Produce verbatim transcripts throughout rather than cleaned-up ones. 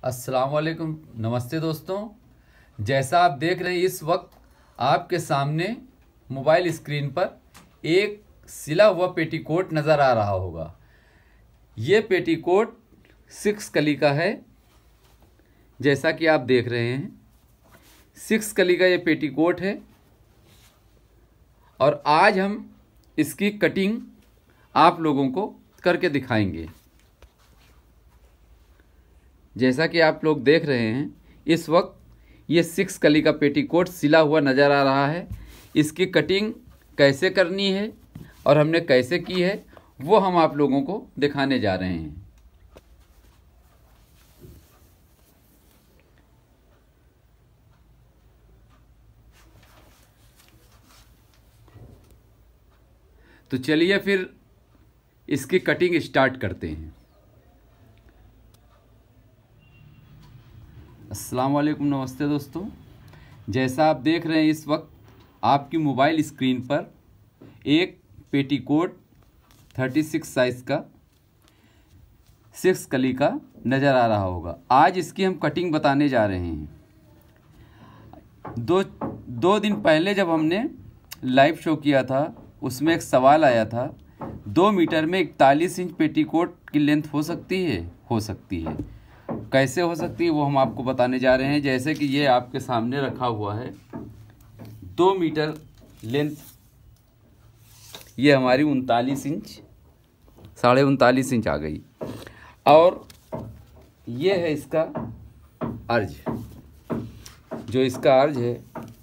अस्सलाम वालेकुम, नमस्ते दोस्तों। जैसा आप देख रहे हैं इस वक्त आपके सामने मोबाइल स्क्रीन पर एक सिला हुआ पेटीकोट नज़र आ रहा होगा। ये पेटीकोट सिक्स कली का है। जैसा कि आप देख रहे हैं सिक्स कली का ये पेटीकोट है और आज हम इसकी कटिंग आप लोगों को करके दिखाएंगे। जैसा कि आप लोग देख रहे हैं इस वक्त ये सिक्स कली का पेटीकोट सिला हुआ नज़र आ रहा है। इसकी कटिंग कैसे करनी है और हमने कैसे की है वो हम आप लोगों को दिखाने जा रहे हैं। तो चलिए फिर इसकी कटिंग स्टार्ट करते हैं। अस्सलाम वालेकुम, नमस्ते दोस्तों। जैसा आप देख रहे हैं इस वक्त आपकी मोबाइल स्क्रीन पर एक पेटीकोट थर्टी सिक्स साइज़ का सिक्स कली का नज़र आ रहा होगा। आज इसकी हम कटिंग बताने जा रहे हैं। दो दो दिन पहले जब हमने लाइव शो किया था उसमें एक सवाल आया था, दो मीटर में इकतालीस इंच पेटीकोट की लेंथ हो सकती है? हो सकती है। कैसे हो सकती है वो हम आपको बताने जा रहे हैं। जैसे कि ये आपके सामने रखा हुआ है दो मीटर लेंथ, ये हमारी उनतालीस इंच साढ़े उनतालीस इंच आ गई और ये है इसका अर्ज। जो इसका अर्ज है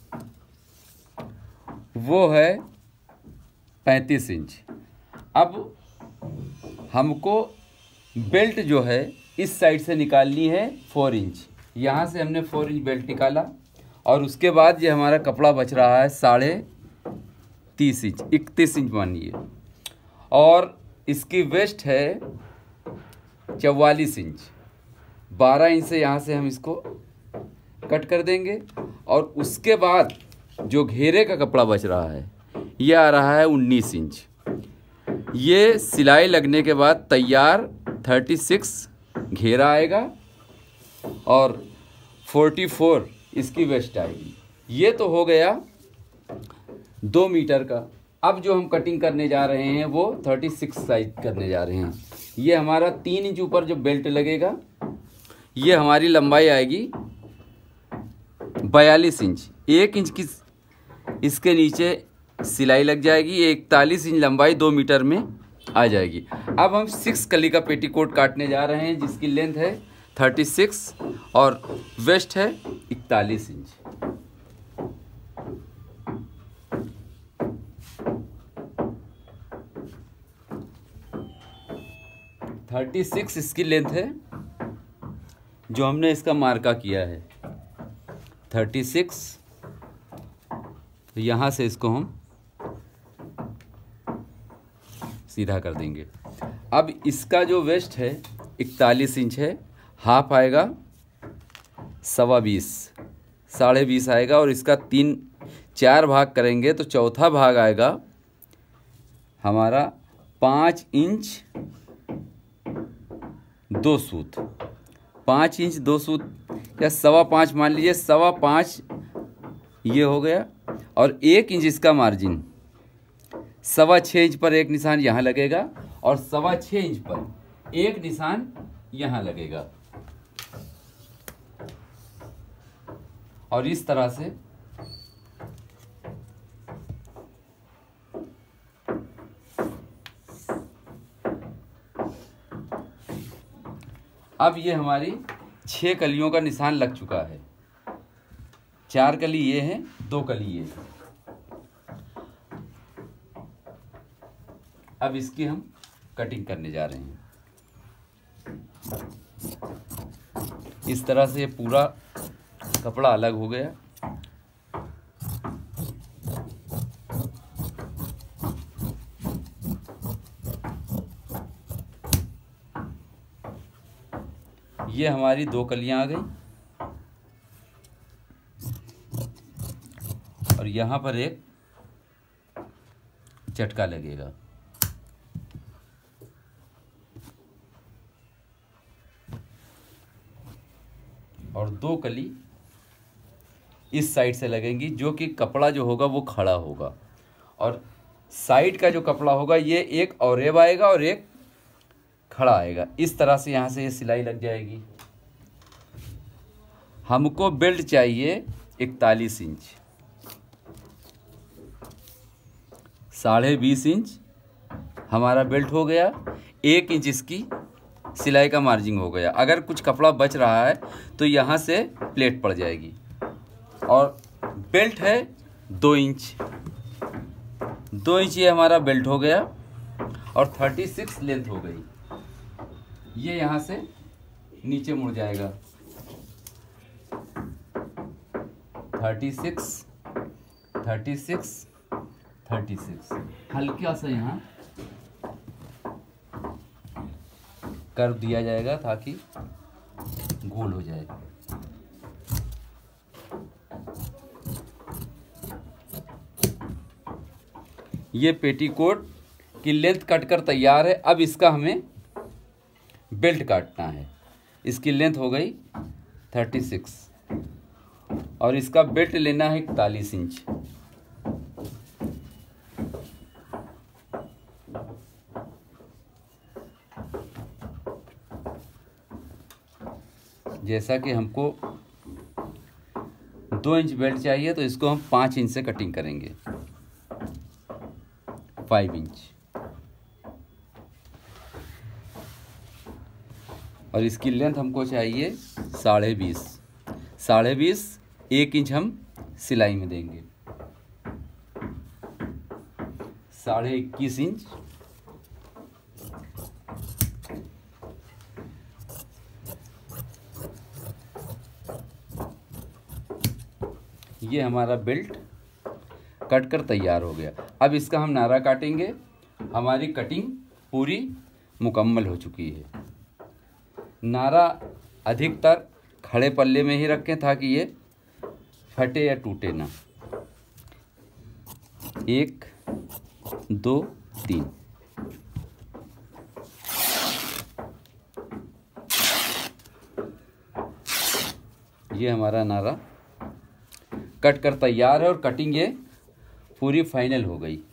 वो है पैंतीस इंच। अब हमको बेल्ट जो है इस साइड से निकालनी है फोर इंच। यहाँ से हमने फोर इंच बेल्ट निकाला और उसके बाद ये हमारा कपड़ा बच रहा है साढ़े तीस इंच, इकतीस इंच मानिए। और इसकी वेस्ट है चवालीस इंच। बारह इंच से यहाँ से हम इसको कट कर देंगे और उसके बाद जो घेरे का कपड़ा बच रहा है ये आ रहा है उन्नीस इंच। ये सिलाई लगने के बाद तैयार थर्टी सिक्स घेरा आएगा और फोर्टी फोर इसकी वेस्ट आएगी। ये तो हो गया दो मीटर का। अब जो हम कटिंग करने जा रहे हैं वो थर्टी सिक्स साइज करने जा रहे हैं। ये हमारा तीन इंच ऊपर जो बेल्ट लगेगा ये हमारी लंबाई आएगी बयालीस इंच। एक इंच की इसके नीचे सिलाई लग जाएगी। इकतालीस इंच लंबाई दो मीटर में आ जाएगी। अब हम सिक्स कली का पेटीकोट काटने जा रहे हैं जिसकी लेंथ है थर्टी सिक्स और वेस्ट है इकतालीस इंच। थर्टी सिक्स इसकी लेंथ है जो हमने इसका मार्का किया है थर्टी सिक्स। तो यहाँ से इसको हम सीधा कर देंगे। अब इसका जो वेस्ट है इकतालीस इंच है, हाफ आएगा सवा बीस, साढ़े बीस आएगा और इसका तीन चार भाग करेंगे तो चौथा भाग आएगा हमारा पाँच इंच दो सूत। पाँच इंच दो सूत या सवा पाँच मान लीजिए, सवा पाँच ये हो गया और एक इंच इसका मार्जिन। सवा छः इंच पर एक निशान यहाँ लगेगा और सवा छः इंच पर एक निशान यहाँ लगेगा और इस तरह से अब ये हमारी छः कलियों का निशान लग चुका है। चार कली ये है, दो कली ये है। अब इसकी हम कटिंग करने जा रहे हैं। इस तरह से ये पूरा कपड़ा अलग हो गया। ये हमारी दो कलियां आ गई और यहाँ पर एक झटका लगेगा। और दो कली इस साइड से लगेंगी, जो कि कपड़ा जो होगा वो खड़ा होगा, और साइड का जो कपड़ा होगा ये एक औरेब आएगा और एक खड़ा आएगा। इस तरह से यहाँ से ये सिलाई लग जाएगी। हमको बेल्ट चाहिए इकतालीस इंच, साढ़े बीस इंच हमारा बेल्ट हो गया, एक इंच इसकी सिलाई का मार्जिन हो गया। अगर कुछ कपड़ा बच रहा है तो यहाँ से प्लेट पड़ जाएगी। और बेल्ट है दो इंच, दो इंच ये हमारा बेल्ट हो गया, और थर्टी सिक्स लेंथ हो गई। ये यहाँ से नीचे मुड़ जाएगा, thirty six, thirty six, thirty six. हल्का सा यहाँ कर दिया जाएगा ताकि गोल हो जाए। ये पेटीकोट की लेंथ कट कर तैयार है। अब इसका हमें बेल्ट काटना है। इसकी लेंथ हो गई थर्टी सिक्स और इसका बेल्ट लेना है इकतालीस इंच। जैसा कि हमको दो इंच बेल्ट चाहिए तो इसको हम पाँच इंच से कटिंग करेंगे, फाइव इंच। और इसकी लेंथ हमको चाहिए साढ़े बीस, साढ़े बीस एक इंच हम सिलाई में देंगे, साढ़े इक्कीस इंच। ये हमारा बेल्ट कट कर तैयार हो गया। अब इसका हम नारा काटेंगे। हमारी कटिंग पूरी मुकम्मल हो चुकी है। नारा अधिकतर खड़े पल्ले में ही रखें ताकि ये फटे या टूटे ना। एक, दो, तीन। ये हमारा नारा कट कर तैयार है और कटिंग ये पूरी फाइनल हो गई।